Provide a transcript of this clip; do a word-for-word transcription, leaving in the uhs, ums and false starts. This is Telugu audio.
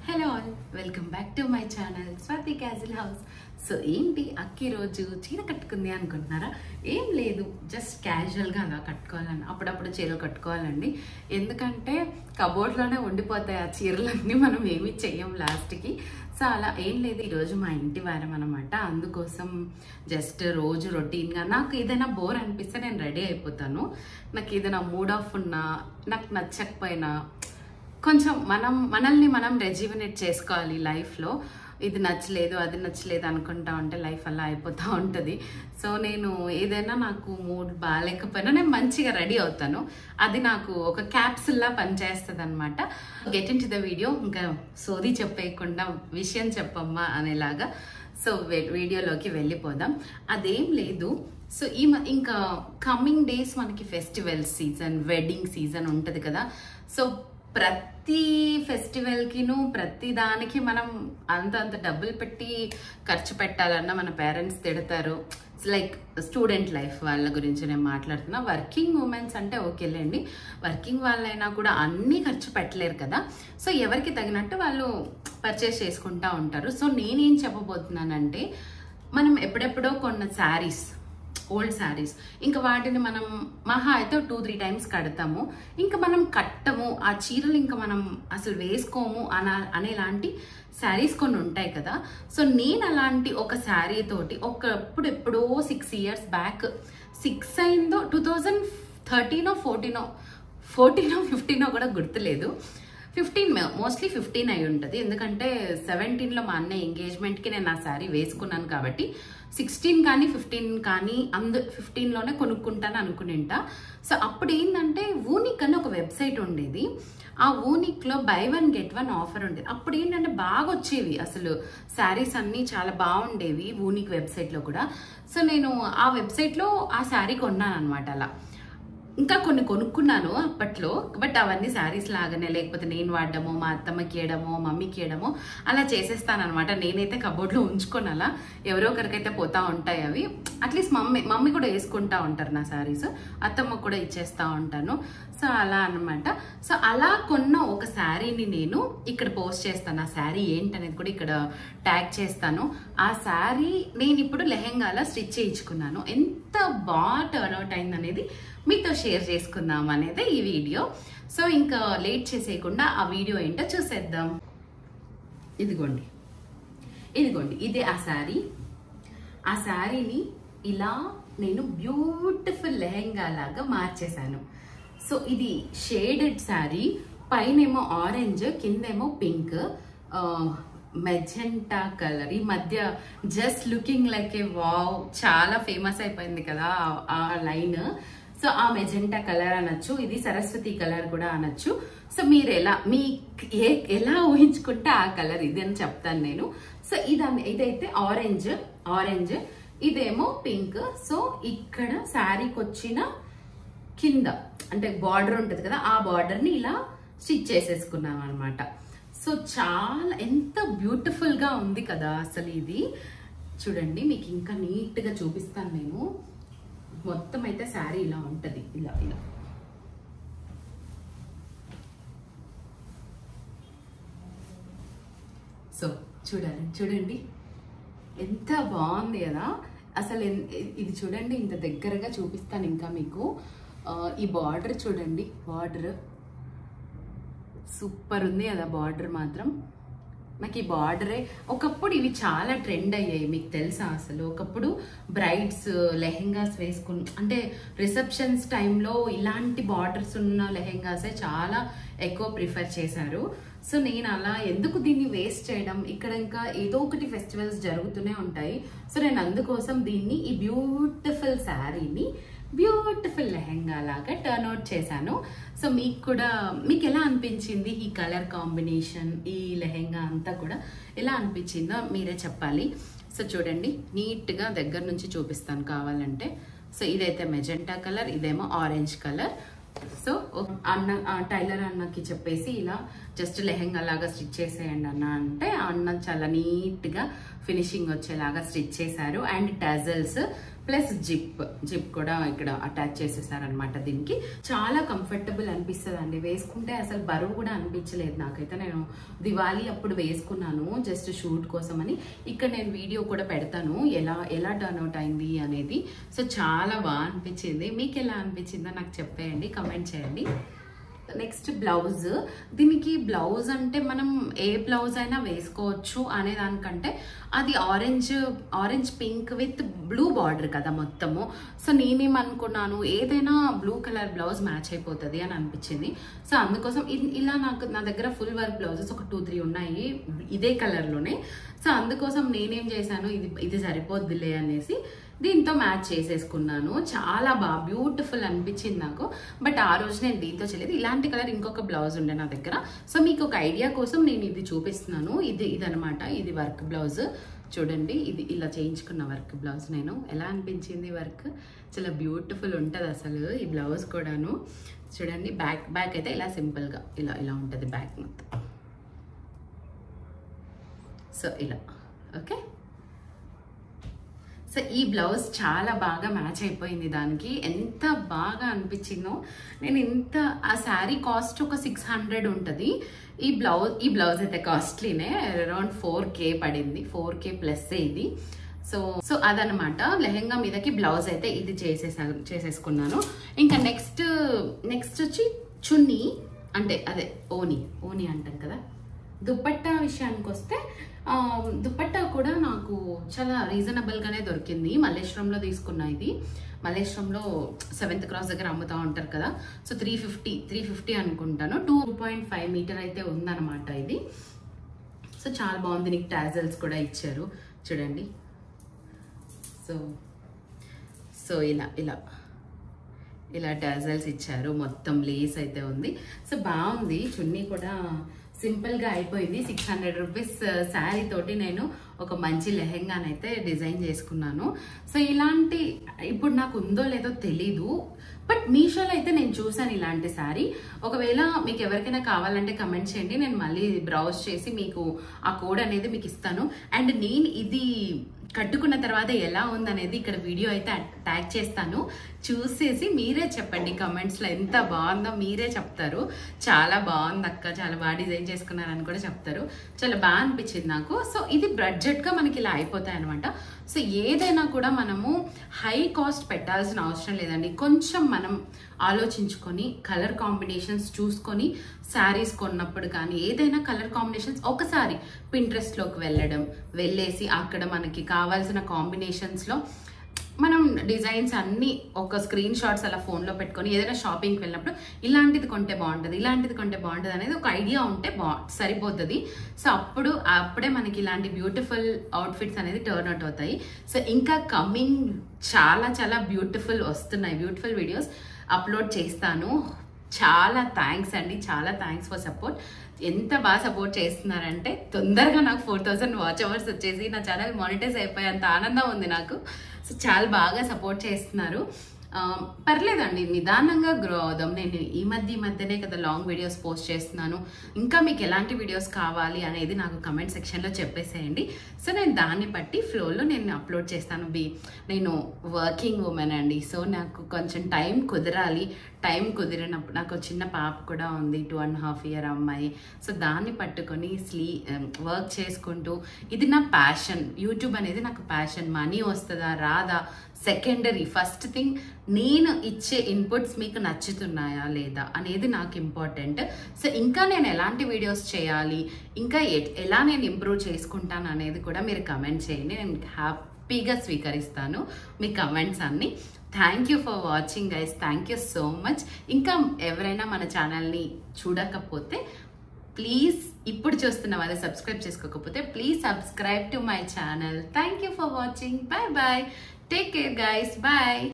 Hello all, welcome back to my channel Swathi casual house. So ఏంటి అక్కి రోజు చీర కట్టుకుంది అనుకుంటున్నారా? ఏం లేదు, జస్ట్ క్యాజువల్గా అలా కట్టుకోవాలని, అప్పుడప్పుడు చీరలు కట్టుకోవాలండి. ఎందుకంటే కబోర్డ్లోనే ఉండిపోతాయి ఆ చీరలన్నీ, మనం ఏమీ చెయ్యం లాస్ట్కి. సో అలా ఏం లేదు, ఈరోజు మా ఇంటి వారం అనమాట. అందుకోసం జస్ట్ రోజు రొటీన్గా నాకు ఏదైనా బోర్ అనిపిస్తే నేను రెడీ అయిపోతాను. నాకు ఏదైనా మూడ్ ఆఫ్ ఉన్నా, నాకు నచ్చకపోయినా, కొంచెం మనం మనల్ని మనం రెజ్యూవనేట్ చేసుకోవాలి లైఫ్లో. ఇది నచ్చలేదు అది నచ్చలేదు అనుకుంటా ఉంటే లైఫ్ అలా అయిపోతూ ఉంటుంది. సో నేను ఏదైనా నాకు మూడ్ బాగాలేకపోయినా నేను మంచిగా రెడీ అవుతాను. అది నాకు ఒక క్యాప్సుల్లా పనిచేస్తుంది అనమాట. Get in to the video. ఇంకా సోది చెప్పేయకుండా విషయం చెప్పమ్మా అనేలాగా. సో వీడియోలోకి వెళ్ళిపోదాం. అదేం లేదు, సో ఈ ఇంకా కమింగ్ డేస్ మనకి ఫెస్టివల్ సీజన్, వెడ్డింగ్ సీజన్ ఉంటుంది కదా. సో ప్రతి ఫెస్టివల్కిను ప్రతి దానికి మనం అంత అంత డబ్బులు పెట్టి ఖర్చు పెట్టాలన్నా మన పేరెంట్స్ తిడతారు. లైక్ స్టూడెంట్ లైఫ్ వాళ్ళ గురించి నేను మాట్లాడుతున్నా. వర్కింగ్ ఉమెన్స్ అంటే ఓకేలేండి, వర్కింగ్ వాళ్ళైనా కూడా అన్నీ ఖర్చు పెట్టలేరు కదా. సో ఎవరికి తగినట్టు వాళ్ళు పర్చేస్ చేసుకుంటూ ఉంటారు. సో నేనేం చెప్పబోతున్నానంటే, మనం ఎప్పుడెప్పుడో కొన్న శారీస్, ఓల్డ్ శారీస్, ఇంకా వాటిని మనం మహా అయితే టూ త్రీ టైమ్స్ కడతాము, ఇంకా మనం కట్టము ఆ చీరలు, ఇంకా మనం అసలు వేసుకోము అన అనేలాంటి శారీస్ కొన్ని ఉంటాయి కదా. సో నేను అలాంటి ఒక శారీ తోటి ఒకప్పుడు ఎప్పుడో సిక్స్ ఇయర్స్ బ్యాక్, సిక్స్ అయిందో టూ థౌజండ్ థర్టీనో ఫోర్టీనో ఫోర్టీనో ఫిఫ్టీనో కూడా గుర్తులేదు, ఫిఫ్టీన్ మోస్ట్లీ ఫిఫ్టీన్ అయి ఉంటుంది. ఎందుకంటే సెవెంటీన్లో మా అన్నయ్య ఎంగేజ్మెంట్కి నేను ఆ శారీ వేసుకున్నాను కాబట్టి సిక్స్టీన్ కానీ ఫిఫ్టీన్ కానీ అందు ఫిఫ్టీన్లోనే కొనుక్కుంటాను అనుకునింటా. సో అప్పుడు ఏంటంటే వూనిక్ అని ఒక వెబ్సైట్ ఉండేది. ఆ వూనిక్లో buy one get one offer ఉండేది. అప్పుడు ఏంటంటే బాగా వచ్చేవి అసలు శారీస్ అన్నీ, చాలా బాగుండేవి వూనిక్ వెబ్సైట్లో కూడా. సో నేను ఆ వెబ్సైట్లో ఆ శారీ కొన్నాను అనమాట. అలా ఇంకా కొన్ని కొనుక్కున్నాను అప్పట్లో, బట్ అవన్నీ శారీస్ లాగానే, లేకపోతే నేను వాడడమో మా అత్తమ్మకి ఇవ్వడమో మమ్మీకి ఇవ్వడమో అలా చేసేస్తాను అనమాట. నేనైతే కబోర్డ్లో ఉంచుకొని అలా ఎవరో ఒకరికైతే పోతా ఉంటాయి అవి. అట్లీస్ట్ మమ్మీ మమ్మీ కూడా వేసుకుంటా ఉంటారు నా శారీస్, అత్తమ్మకు కూడా ఇచ్చేస్తూ ఉంటాను. సో అలా అనమాట. సో అలా కొన్న ఒక శారీని నేను ఇక్కడ పోస్ట్ చేస్తాను. ఆ శారీ ఏంటనేది కూడా ఇక్కడ ట్యాగ్ చేస్తాను. ఆ శారీ నేను ఇప్పుడు లెహెంగాలో స్టిచ్ చేయించుకున్నాను. ఎంత బాగా టర్న్ అవుట్ అయింది అనేది మీతో షేర్ చేసుకుందాం అనేది ఈ వీడియో. సో ఇంకా లేట్ చేసేయకుండా ఆ వీడియో ఏంటో చూసేద్దాం. ఇదిగోండి ఇదిగోండి ఇదే ఆ శారీ. ఆ శారీని ఇలా నేను బ్యూటిఫుల్ లెహెంగా లాగా మార్చేశాను. సో ఇది షేడెడ్ శారీ, పైనేమో ఆరెంజ్, కిందేమో పింక్, మెజెంటా కలర్. ఈ మధ్య just looking like a wow చాలా ఫేమస్ అయిపోయింది కదా ఆ లైన్. సో ఆ మెజెంటా కలర్ అనొచ్చు, ఇది సరస్వతి కలర్ కూడా అనొచ్చు. సో మీరు ఎలా మీ ఏ ఎలా ఊహించుకుంటే ఆ కలర్ ఇది అని చెప్తాను నేను. సో ఇదాన్ని ఇదైతే ఆరెంజ్ ఆరెంజ్ ఇదేమో పింక్. సో ఇక్కడ శారీకి వచ్చిన కింద అంటే బార్డర్ ఉంటుంది కదా, ఆ బార్డర్ని ఇలా స్టిచ్ చేసేసుకున్నాం అనమాట. సో చాలా ఎంత బ్యూటిఫుల్ గా ఉంది కదా అసలు. ఇది చూడండి, మీకు ఇంకా నీట్ గా చూపిస్తాను నేను. మొత్తం అయితే శారీ ఇలా ఉంటది, ఇలా ఇలా. సో చూడాలి చూడండి ఎంత బాగుంది కదా అసలు. ఇది చూడండి, ఇంత దగ్గరగా చూపిస్తాను ఇంకా మీకు. ఈ బార్డర్ చూడండి, బార్డర్ సూపర్ ఉంది కదా బార్డర్ మాత్రం. నాకు ఈ బార్డరే, ఒకప్పుడు ఇవి చాలా ట్రెండ్ అయ్యాయి, మీకు తెలుసా అసలు. ఒకప్పుడు బ్రైడ్స్ లెహెంగాస్ వేసుకుని, అంటే రిసెప్షన్స్ టైంలో ఇలాంటి బార్డర్స్ ఉన్న లెహెంగాసే చాలా ఎక్కువ ప్రిఫర్ చేశారు. సో నేను అలా ఎందుకు దీన్ని వేస్ట్ చేయడం, ఇక్కడ ఇంకా ఏదో ఒకటి ఫెస్టివల్స్ జరుగుతూనే ఉంటాయి. సో నేను అందుకోసం దీన్ని, ఈ బ్యూటిఫుల్ శారీని బ్యూటిఫుల్ లెహెంగా లాగా టర్న్ అవుట్ చేశాను. సో మీకు కూడా, మీకు ఎలా అనిపించింది ఈ కలర్ కాంబినేషన్, ఈ లెహెంగా అంతా కూడా ఎలా అనిపించిందో మీరే చెప్పాలి. సో చూడండి, నీట్గా దగ్గర నుంచి చూపిస్తాను కావాలంటే. సో ఇదైతే మెజెంటా కలర్, ఇదేమో ఆరెంజ్ కలర్. సో అన్న టైలర్ అన్నకి చెప్పేసి ఇలా జస్ట్ లెహెంగా లాగా స్టిచ్ చేసేయండి అన్న అంటే, అన్న చాలా నీట్గా ఫినిషింగ్ వచ్చేలాగా స్టిచ్ చేశారు. And tassels plus zip zip కూడా ఇక్కడ అటాచ్ చేసేసారనమాట. దీనికి చాలా కంఫర్టబుల్ అనిపిస్తుంది అండి, వేసుకుంటే అసలు బరువు కూడా అనిపించలేదు నాకైతే. నేను దివాళీ అప్పుడు వేసుకున్నాను జస్ట్ షూట్ కోసం అని. ఇక్కడ నేను వీడియో కూడా పెడతాను ఎలా ఎలా టర్న్ అవుట్ అయింది అనేది. సో చాలా బాగా అనిపించింది. మీకు ఎలా అనిపించిందో నాకు చెప్పేయండి, కమెంట్ చేయండి. Next blouse. దీనికి బ్లౌజ్ అంటే మనం ఏ బ్లౌజ్ అయినా వేసుకోవచ్చు అనే దానికంటే అది orange orange pink with blue border కదా మొత్తము. సో నేనేమనుకున్నాను ఏదైనా బ్లూ కలర్ బ్లౌజ్ మ్యాచ్ అయిపోతుంది అని అనిపించింది. సో అందుకోసం ఇలా నాకు నా దగ్గర ఫుల్ వర్క్ బ్లౌజెస్ ఒక టూ త్రీ ఉన్నాయి ఇదే కలర్లోనే. సో అందుకోసం నేనేం చేశాను, ఇది ఇది సరిపోద్దిలే అనేసి దీంతో మ్యాచ్ చేసేసుకున్నాను. చాలా బాగా బ్యూటిఫుల్ అనిపించింది నాకు. బట్ ఆ రోజు నేను దీంతో చేయలేదు, ఇలాంటి కలర్ ఇంకొక బ్లౌజ్ ఉండే నా దగ్గర. సో మీకు ఒక ఐడియా కోసం నేను ఇది చూపిస్తున్నాను. ఇది ఇదనమాట, ఇది వర్క్ బ్లౌజ్. చూడండి, ఇది ఇలా చేయించుకున్న వర్క్ బ్లౌజ్. నేను ఎలా అనిపించింది వర్క్, చాలా బ్యూటిఫుల్ ఉంటుంది అసలు ఈ బ్లౌజ్ కూడాను. చూడండి, బ్యాక్ బ్యాక్ అయితే ఇలా సింపుల్గా ఇలా ఇలా ఉంటుంది బ్యాక్ మొత్తం. సో ఇలా ఓకే. సో ఈ బ్లౌజ్ చాలా బాగా మ్యాచ్ అయిపోయింది దానికి. ఎంత బాగా అనిపించిందో. నేను ఇంత ఆ శారీ కాస్ట్ ఒక సిక్స్ హండ్రెడ్ ఉంటుంది. ఈ బ్లౌజ్ ఈ బ్లౌజ్ అయితే కాస్ట్లీనే, అరౌండ్ ఫోర్ కే పడింది, ఫోర్ కే ప్లస్ ఇది. సో సో అదనమాట. లెహెంగా మీదకి బ్లౌజ్ అయితే ఇది చేసేసా చేసేసుకున్నాను. ఇంకా నెక్స్ట్ నెక్స్ట్ వచ్చి చున్నీ, అంటే అదే ఓని ఓని అంటాం కదా. దుపట్టా విషయానికి వస్తే దుపట్టా కూడా నాకు చాలా రీజనబుల్గానే దొరికింది. మల్లేశ్వరంలో తీసుకున్నా. ఇది మల్లేశ్వరంలో సెవెంత్ క్రాస్ దగ్గర అమ్ముతూ ఉంటారు కదా. So three fifty three fifty అనుకుంటాను. టూ పాయింట్ ఫైవ్ మీటర్ అయితే ఉందన్నమాట ఇది. సో చాలా బాగుంది. నీకు టాజల్స్ కూడా ఇచ్చారు చూడండి. సో సో ఇలా ఇలా ఇలా టాజల్స్ ఇచ్చారు, మొత్తం లేస్ అయితే ఉంది. సో బాగుంది. చున్నీ కూడా సింపుల్గా అయిపోయింది. సిక్స్ హండ్రెడ్ రూపీస్ శారీ తోటి నేను ఒక మంచి లెహెంగానైతే డిజైన్ చేసుకున్నాను. సో ఇలాంటి ఇప్పుడు నాకు ఉందో లేదో తెలీదు, బట్ మీషోలో అయితే నేను చూసాను ఇలాంటి శారీ. ఒకవేళ మీకు ఎవరికైనా కావాలంటే కమెంట్ చేయండి, నేను మళ్ళీ బ్రౌజ్ చేసి మీకు ఆ కోడ్ అనేది మీకు ఇస్తాను. అండ్ నేను ఇది కట్టుకున్న తర్వాత ఎలా ఉందనేది ఇక్కడ వీడియో అయితే ట్యాగ్ చేస్తాను. చూసేసి మీరే చెప్పండి కమెంట్స్లో, ఎంత బాగుందో మీరే చెప్తారు. చాలా బాగుంది అక్క, చాలా బాగా డిజైన్ చేసుకున్నారని కూడా చెప్తారు. చాలా బాగా అనిపించింది నాకు. సో ఇది బడ్జెట్గా మనకి ఇలా అయిపోతాయి అనమాట. సో ఏదైనా కూడా మనము హై కాస్ట్ పెట్టాల్సిన అవసరం లేదండి. కొంచెం మనం ఆలోచించుకొని కలర్ కాంబినేషన్స్ చూసుకొని శారీస్ కొన్నప్పుడు కానీ ఏదైనా కలర్ కాంబినేషన్స్ ఒకసారి పింట్రెస్ట్లోకి వెళ్ళడం, వెళ్ళేసి అక్కడ మనకి కావాల్సిన కాంబినేషన్స్లో మనం డిజైన్స్ అన్నీ ఒక స్క్రీన్ షాట్స్ అలా ఫోన్లో పెట్టుకొని ఏదైనా షాపింగ్కి వెళ్ళినప్పుడు ఇలాంటిది కొంటే బాగుంటుంది, ఇలాంటిది కొంటే బాగుంటుంది అనేది ఒక ఐడియా ఉంటే బా సరిపోతుంది. సో అప్పుడు అప్పుడే మనకి ఇలాంటి బ్యూటిఫుల్ అవుట్ఫిట్స్ అనేది టర్న్ అవుట్ అవుతాయి. సో ఇంకా కమింగ్ చాలా చాలా బ్యూటిఫుల్ వస్తున్నాయి, బ్యూటిఫుల్ వీడియోస్ అప్లోడ్ చేస్తాను. చాలా థ్యాంక్స్ అండి, చాలా థ్యాంక్స్ ఫర్ సపోర్ట్. ఎంత బాగా సపోర్ట్ చేస్తున్నారంటే తొందరగా నాకు ఫోర్ థౌసండ్ వాచ్ అవర్స్ వచ్చేసి నా ఛానల్ మానిటైజ్ అయిపోయేంత ఆనందం ఉంది నాకు. సో చాలా బాగా సపోర్ట్ చేస్తున్నారు. పర్లేదండి, నిదానంగా గ్రో అవుదాం. నేను ఈ మధ్య ఈ మధ్యనే కదా లాంగ్ వీడియోస్ పోస్ట్ చేస్తున్నాను. ఇంకా మీకు ఎలాంటి వీడియోస్ కావాలి అనేది నాకు కమెంట్ సెక్షన్లో చెప్పేసేయండి. సో నేను దాన్ని బట్టి ఫ్లోలో నేను అప్లోడ్ చేస్తాను. బి నేను వర్కింగ్ ఉమెన్ అండి. సో నాకు కొంచెం టైం కుదరాలి. టైం కుదిరినప్పుడు నాకు చిన్న పాప కూడా ఉంది, టూ అండ్ హాఫ్ ఇయర్ అమ్మాయి. సో దాన్ని పట్టుకొని స్లీ వర్క్ చేసుకుంటూ, ఇది నా ప్యాషన్. యూట్యూబ్ అనేది నాకు ప్యాషన్. మనీ వస్తుందా రాదా సెకండరీ. ఫస్ట్ థింగ్ నేను ఇచ్చే ఇన్పుట్స్ మీకు నచ్చుతున్నాయా లేదా అనేది నాకు ఇంపార్టెంట్. సో ఇంకా నేను ఎలాంటి వీడియోస్ చేయాలి, ఇంకా ఎలా నేను ఇంప్రూవ్ చేసుకుంటాను అనేది కూడా మీరు కమెంట్ చేయండి. నేను హ్యాపీగా స్వీకరిస్తాను మీ కమెంట్స్ అన్ని. Thank you for watching guys, thank you so much. ఇంకా ఎవరైనా మన ఛానల్ని చూడకపోతే ప్లీజ్, ఇప్పుడు చూస్తున్న వాళ్ళు సబ్స్క్రైబ్ చేసుకోకపోతే please subscribe to my channel. Thank you for watching. Bye bye. Take care guys. Bye.